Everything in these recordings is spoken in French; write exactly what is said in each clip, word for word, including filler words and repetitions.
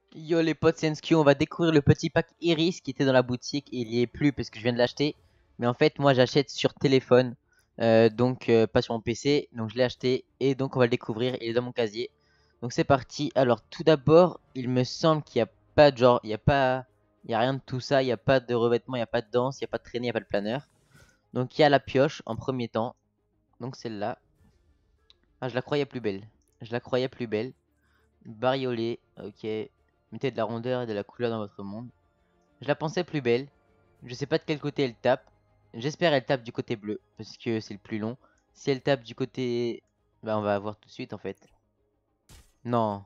Yo les potes, c'est N S Q, on va découvrir le petit pack Iris qui était dans la boutique et il y est plus parce que je viens de l'acheter. Mais en fait, moi j'achète sur téléphone, euh, donc euh, pas sur mon P C, donc je l'ai acheté et donc on va le découvrir, il est dans mon casier. Donc c'est parti. Alors tout d'abord, il me semble qu'il n'y a pas de genre, il n'y a pas, il y a rien de tout ça, il n'y a pas de revêtement, il n'y a pas de danse, il n'y a pas de traînée, il n'y a pas de planeur. Donc il y a la pioche en premier temps, donc celle-là. Ah, je la croyais plus belle, je la croyais plus belle. Bariolée, ok. Mettez de la rondeur et de la couleur dans votre monde. Je la pensais plus belle. Je sais pas de quel côté elle tape. J'espère elle tape du côté bleu, parce que c'est le plus long. Si elle tape du côté... Bah on va voir tout de suite en fait. Non.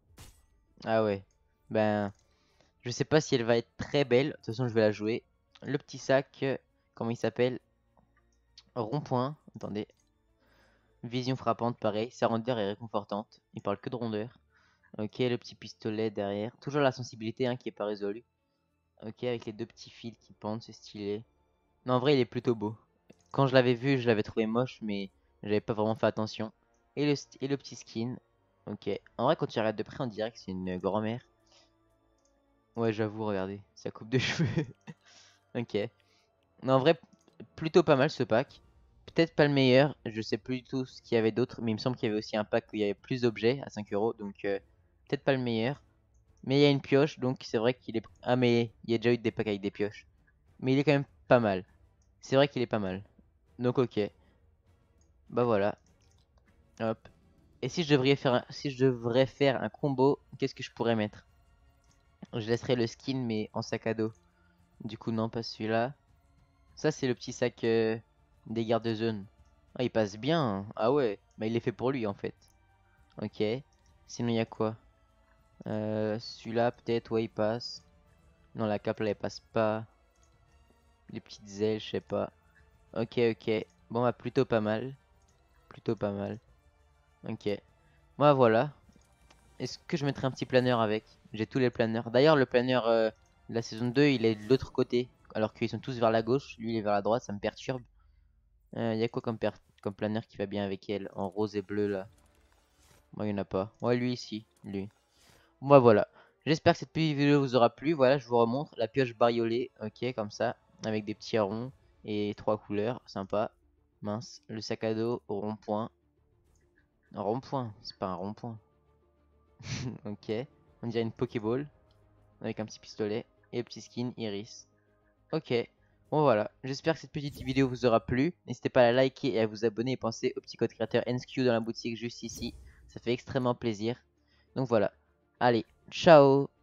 Ah ouais. Ben, je sais pas si elle va être très belle. De toute façon, je vais la jouer. Le petit sac, euh, comment il s'appelle? Rond-point. Attendez. Vision frappante, pareil. Sa rondeur est réconfortante. Il parle que de rondeur. Ok, le petit pistolet derrière. Toujours la sensibilité hein, qui est pas résolue. Ok, avec les deux petits fils qui pendent, c'est stylé. Non, en vrai, il est plutôt beau. Quand je l'avais vu, je l'avais trouvé moche, mais j'avais pas vraiment fait attention. Et le, st- et le petit skin. Ok. En vrai, quand tu regardes de près, on dirait que c'est une grand-mère. Ouais, j'avoue, regardez. Sa coupe de cheveux. Ok. Non, en vrai, plutôt pas mal ce pack. Peut-être pas le meilleur. Je sais plus du tout ce qu'il y avait d'autre. Mais il me semble qu'il y avait aussi un pack où il y avait plus d'objets à cinq euros. Donc, euh, peut-être pas le meilleur. Mais il y a une pioche. Donc, c'est vrai qu'il est. Ah, mais il y a déjà eu des packs avec des pioches. Mais il est quand même pas mal. C'est vrai qu'il est pas mal. Donc ok. Bah voilà. Hop. Et si je devrais faire un, si je devrais faire un combo, qu'est-ce que je pourrais mettre? Je laisserai le skin mais en sac à dos. Du coup non pas celui-là. Ça c'est le petit sac euh, des gardes de zone. Ah il passe bien, hein. Ah ouais. Bah il est fait pour lui en fait. Ok. Sinon il y a quoi? Euh, celui-là peut-être ouais il passe. Non la cape là elle passe pas. Les petites ailes je sais pas. Ok ok. Bon bah plutôt pas mal. Plutôt pas mal. Ok. Moi voilà. Est-ce que je mettrai un petit planeur avec? J'ai tous les planeurs. D'ailleurs, le planeur euh, de la saison deux, il est de l'autre côté. Alors qu'ils sont tous vers la gauche. Lui, il est vers la droite. Ça me perturbe. Il y a quoi comme, per- comme planeur qui va bien avec elle? En rose et bleu, là. Moi, il n'y en a pas. Ouais, lui, ici. Lui. Moi, voilà. J'espère que cette petite vidéo vous aura plu. Voilà, je vous remontre. La pioche bariolée. Ok, comme ça. Avec des petits ronds. Et trois couleurs. Sympa. Mince. Le sac à dos au rond-point. Un rond-point. C'est pas un rond-point. Ok. On dirait une Pokéball. Avec un petit pistolet et le petit skin Iris. Ok, bon voilà, j'espère que cette petite vidéo vous aura plu. N'hésitez pas à la liker et à vous abonner et pensez au petit code créateur N S Q dans la boutique juste ici. Ça fait extrêmement plaisir. Donc voilà, allez, ciao.